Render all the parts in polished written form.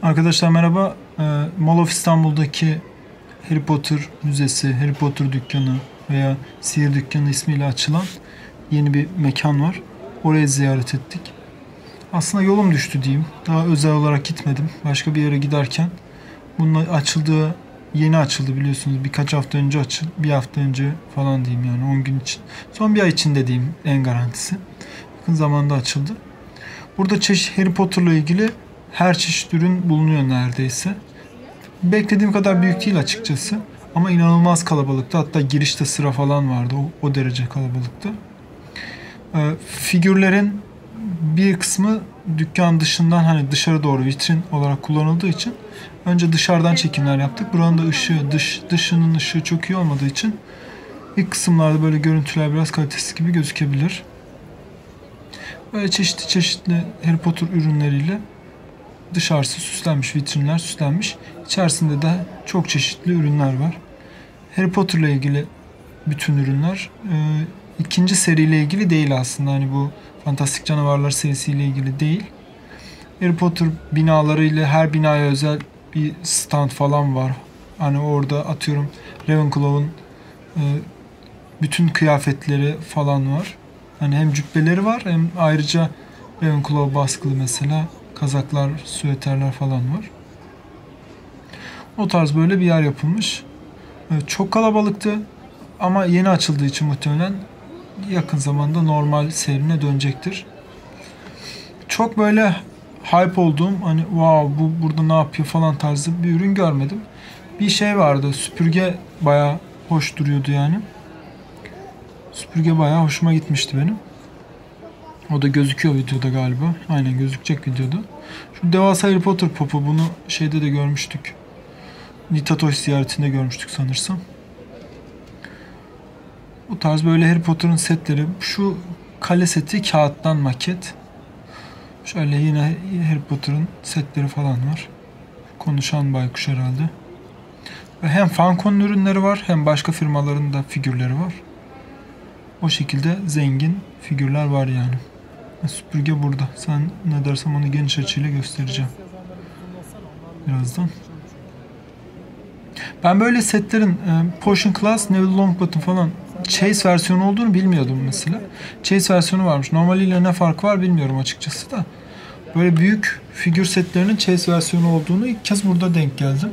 Arkadaşlar merhaba. Mall of İstanbul'daki Harry Potter Müzesi, Harry Potter Dükkanı veya Sihir Dükkanı ismiyle açılan yeni bir mekan var. Oraya ziyaret ettik. Aslında yolum düştü diyeyim. Daha özel olarak gitmedim. Başka bir yere giderken bunun açıldığı yeni açıldı biliyorsunuz. Birkaç hafta önce açıldı. Bir hafta önce falan diyeyim yani 10 gün için. Son bir ay içinde diyeyim en garantisi. Yakın zamanda açıldı. Burada Harry Potter'la ilgili her çeşit ürün bulunuyor neredeyse. Beklediğim kadar büyük değil açıkçası. Ama inanılmaz kalabalıktı. Hatta girişte sıra falan vardı. O derece kalabalıktı. Figürlerin bir kısmı dükkan dışından hani dışarı doğru vitrin olarak kullanıldığı için önce dışarıdan çekimler yaptık. Buranın da dışının ışığı çok iyi olmadığı için ilk kısımlarda böyle görüntüler biraz kalitesiz gibi gözükebilir. Böyle çeşitli Harry Potter ürünleriyle dışarısı süslenmiş, vitrinler süslenmiş. İçerisinde de çok çeşitli ürünler var. Harry Potter'la ilgili bütün ürünler. İkinci seriyle ilgili değil aslında. Hani bu Fantastik Canavarlar serisiyle ilgili değil. Harry Potter binalarıyla her binaya özel bir stand falan var. Hani orada atıyorum Ravenclaw'un bütün kıyafetleri falan var. Hani hem cübbeleri var hem ayrıca Ravenclaw baskılı mesela kazaklar, süveterler falan var. O tarz böyle bir yer yapılmış. Çok kalabalıktı ama yeni açıldığı için muhtemelen yakın zamanda normal seyrine dönecektir. Çok böyle hype olduğum hani wow bu burada ne yapıyor falan tarzı bir ürün görmedim. Bir şey vardı, süpürge bayağı hoş duruyordu yani. Süpürge bayağı hoşuma gitmişti benim. O da gözüküyor videoda galiba. Aynen gözükecek videoda. Şu devasa Harry Potter popu bunu şeyde de görmüştük. Nitatoş ziyaretinde görmüştük sanırsam. Bu tarz böyle Harry Potter'ın setleri. Şu kale seti kağıttan maket. Şöyle yine Harry Potter'ın setleri falan var. Konuşan baykuş herhalde. Ve hem Funko'nun ürünleri var hem başka firmaların da figürleri var. O şekilde zengin figürler var yani. Süpürge burada. Sen ne dersen onu geniş açıyla göstereceğim. Birazdan. Ben böyle setlerin Potion Class, Neville Longbottom falan Chase versiyonu olduğunu bilmiyordum mesela. Chase versiyonu varmış. Normaliyle ne fark var bilmiyorum açıkçası da. Böyle büyük figür setlerinin Chase versiyonu olduğunu ilk kez burada denk geldim.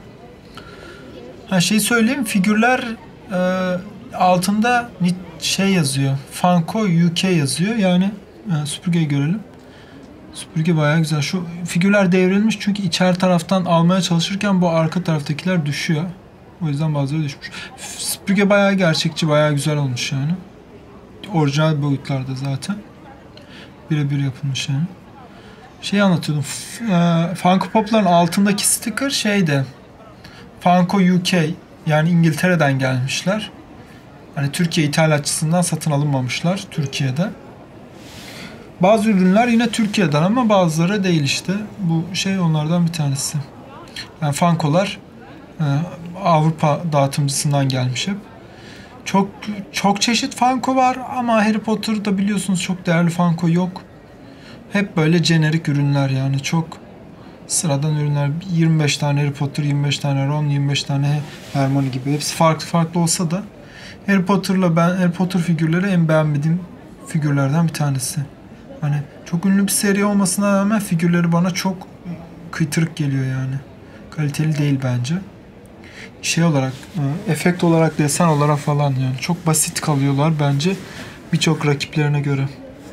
Şeyi söyleyeyim. Figürler altında şey yazıyor. Funko UK yazıyor. Yani süpürgeyi görelim. Süpürge bayağı güzel. Şu figürler devrilmiş çünkü içeri taraftan almaya çalışırken bu arka taraftakiler düşüyor. O yüzden bazıları düşmüş. Süpürge bayağı gerçekçi, bayağı güzel olmuş yani. Orijinal boyutlarda zaten. Birebir yapılmış yani. Şey anlatıyordum. Funko Pop'ların altındaki sticker şeyde. Funko UK yani İngiltere'den gelmişler. Hani Türkiye ithalatçısından satın alınmamışlar Türkiye'de. Bazı ürünler yine Türkiye'den ama bazıları değil işte. Bu şey onlardan bir tanesi. Yani Funko'lar Avrupa dağıtımcısından gelmiş hep. Çok çeşit Funko var ama Harry Potter'da biliyorsunuz çok değerli Funko yok. Hep böyle jenerik ürünler yani çok sıradan ürünler. 25 tane Harry Potter, 25 tane Ron, 25 tane Hermione gibi. Hepsi farklı olsa da Harry Potter figürleri en beğenmediğim figürlerden bir tanesi. Hani çok ünlü bir seri olmasına rağmen figürleri bana çok kıytırık geliyor yani. Kaliteli değil bence. Şey olarak, efekt olarak, desen olarak falan yani. Çok basit kalıyorlar bence birçok rakiplerine göre.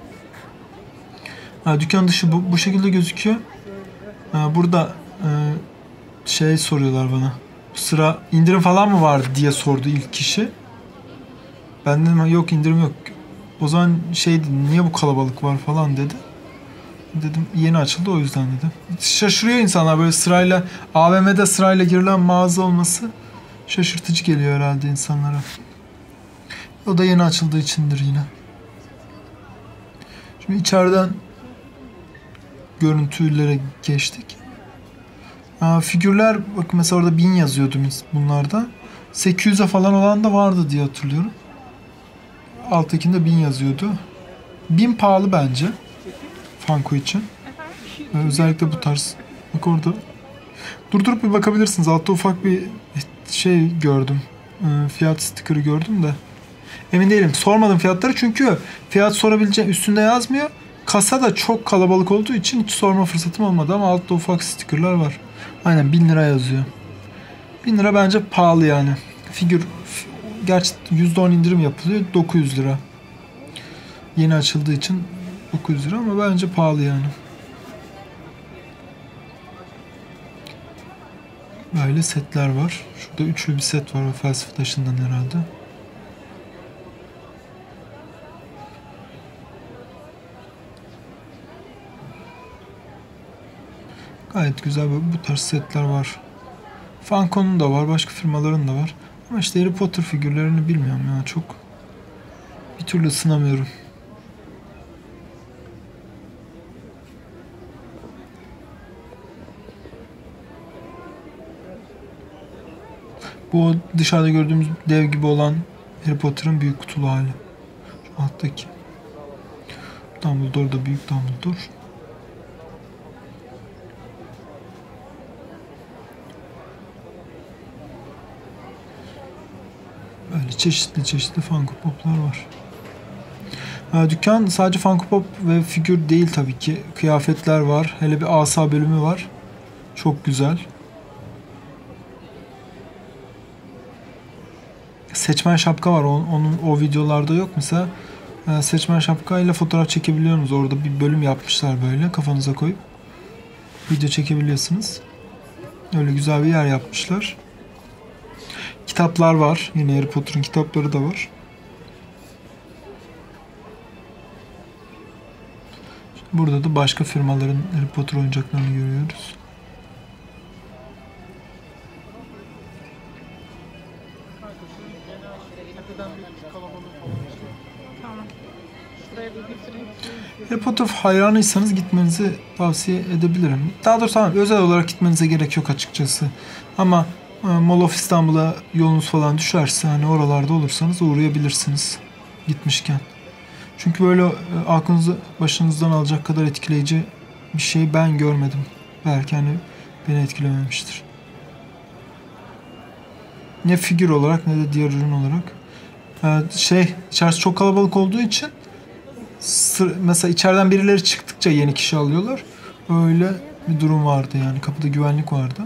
Dükkan dışı bu şekilde gözüküyor. Burada şey soruyorlar bana. Sıra indirim falan mı vardı diye sordu ilk kişi. Ben dedim yok indirim yok. O zaman niye bu kalabalık var falan dedi. Dedim yeni açıldı o yüzden dedim. Şaşırıyor insanlar böyle sırayla AVM'de sırayla girilen mağaza olması şaşırtıcı geliyor herhalde insanlara. O da yeni açıldığı içindir yine. Şimdi içeriden görüntülere geçtik. Figürler bak mesela orada 1000 yazıyordu bunlarda. 800'e falan olan da vardı diye hatırlıyorum. Alttakinde 1000 yazıyordu. 1000 pahalı bence. Funko için. Özellikle bu tarz. Bak orada Durdurup bir bakabilirsiniz. Altta ufak bir şey gördüm. Fiyat stikeri gördüm de. Emin değilim. Sormadım fiyatları çünkü fiyat sorabileceğim üstünde yazmıyor. Kasa da çok kalabalık olduğu için hiç sorma fırsatım olmadı ama altta ufak stikerler var. Aynen 1000 lira yazıyor. 1000 lira bence pahalı yani. Figür gerçi %10 indirim yapılıyor. 900 lira. Yeni açıldığı için 900 lira ama bence pahalı yani. Böyle setler var. Şurada üçlü bir set var. O felsefe taşından herhalde. Gayet güzel bu tarz setler var. Funko'nun da var. Başka firmaların da var. Ama işte Harry Potter figürlerini bilmiyorum ya. Çok bir türlü ısınamıyorum. Bu dışarıda gördüğümüz dev gibi olan Harry Potter'ın büyük kutulu hali. Şu alttaki. Dumbledore da büyük Dumbledore. Böyle çeşitli Funko Pop'lar var. Dükkan sadece Funko Pop ve figür değil tabii ki. Kıyafetler var. Hele bir asa bölümü var. Çok güzel. Seçmen şapka var. O videolarda yok. Mesela seçmen şapkayla fotoğraf çekebiliyorsunuz. Orada bir bölüm yapmışlar böyle. Kafanıza koyup video çekebiliyorsunuz. Öyle güzel bir yer yapmışlar. Kitaplar var. Yine Harry Potter'ın kitapları da var. Burada da başka firmaların Harry Potter oyuncaklarını görüyoruz. Harry Potter hayranıysanız gitmenizi tavsiye edebilirim. Daha doğrusu özel olarak gitmenize gerek yok açıkçası. Ama Mall of İstanbul'a yolunuz falan düşerse hani oralarda olursanız uğrayabilirsiniz gitmişken. Çünkü böyle aklınızı başınızdan alacak kadar etkileyici bir şey ben görmedim. Belki hani beni etkilememiştir. Ne figür olarak ne de diğer ürün olarak. İçerisi çok kalabalık olduğu için mesela içeriden birileri çıktıkça yeni kişi alıyorlar. Öyle bir durum vardı yani. Kapıda güvenlik vardı.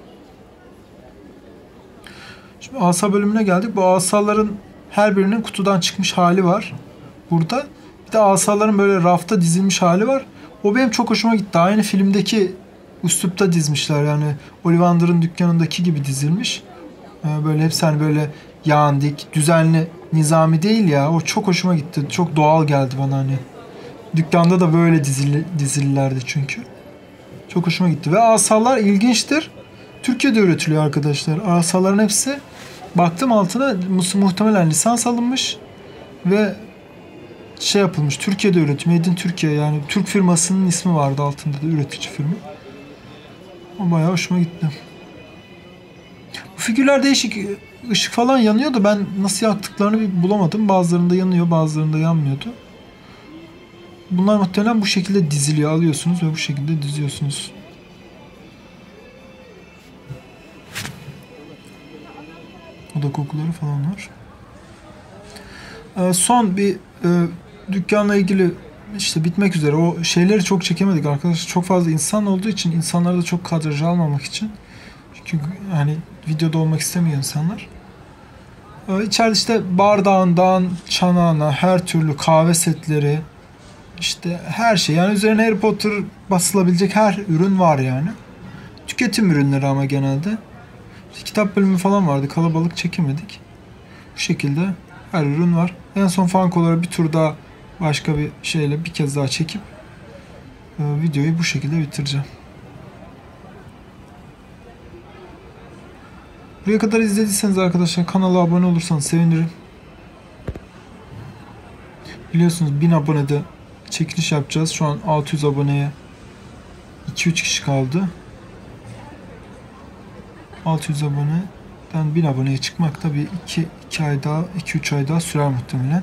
Şimdi asa bölümüne geldik. Bu asaların her birinin kutudan çıkmış hali var. Burada. Bir de asaların böyle rafta dizilmiş hali var. O benim çok hoşuma gitti. Aynı filmdeki üslupta dizmişler. Yani Ollivander'ın dükkanındaki gibi dizilmiş. Böyle hepsi hani böyle yan dik, düzenli, nizami değil ya. O çok hoşuma gitti. Çok doğal geldi bana hani. Dükkanda da böyle dizililerdi çünkü. Çok hoşuma gitti. Ve asalar ilginçtir. Türkiye'de üretiliyor arkadaşlar. Asaların hepsi baktım altına muhtemelen lisans alınmış ve yapılmış. Türkiye'de üretim. Made in Türkiye yani Türk firmasının ismi vardı altında da üretici firma. O bayağı hoşuma gitti. Bu figürler değişik ışık falan yanıyor da ben nasıl yaktıklarını bir bulamadım. Bazılarında yanıyor, bazılarında yanmıyordu. Bunlar muhtemelen bu şekilde diziliyor. Alıyorsunuz ve bu şekilde diziyorsunuz. Oda kokuları falan var. Son bir dükkanla ilgili işte bitmek üzere. O şeyleri çok çekemedik arkadaşlar. Çok fazla insan olduğu için insanları da çok kadraja almamak için. Çünkü hani videoda olmak istemiyor insanlar. İçeride işte bardağından çanağına her türlü kahve setleri işte her şey. Yani üzerine Harry Potter basılabilecek her ürün var yani. Tüketim ürünleri ama genelde. İşte kitap bölümü falan vardı. Kalabalık çekemedik. Bu şekilde her ürün var. En son Funko'ları bir tur daha başka bir şeyle bir kez daha çekip videoyu bu şekilde bitireceğim. Buraya kadar izlediyseniz arkadaşlar kanala abone olursanız sevinirim. Biliyorsunuz 1000 abonede çekiliş yapacağız. Şu an 600 aboneye 2-3 kişi kaldı. 600 aboneden 1000 aboneye çıkmak da bir 2 ay daha 2-3 ay daha sürer muhtemelen.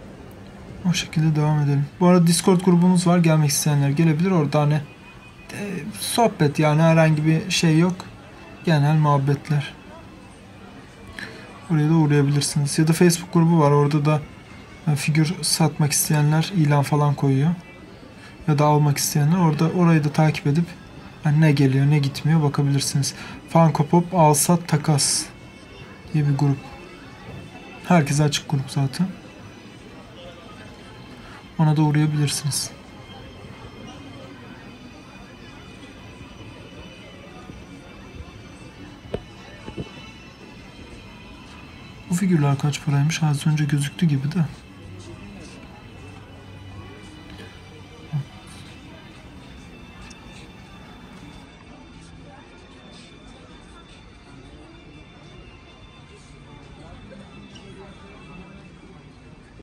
O şekilde devam edelim. Bu arada Discord grubumuz var. Gelmek isteyenler gelebilir. Orada hani sohbet, yani herhangi bir şey yok. Genel muhabbetler. Oraya da uğrayabilirsiniz. Ya da Facebook grubu var. Orada da figür satmak isteyenler ilan falan koyuyor. Ya da almak isteyenler orayı da takip edip yani ne geliyor ne gitmiyor bakabilirsiniz. Funko Pop Al Sat Takas diye bir grup. Herkese açık grup zaten. Ona da uğrayabilirsiniz. Bu figürler kaç paraymış? Az önce gözüktü gibi de.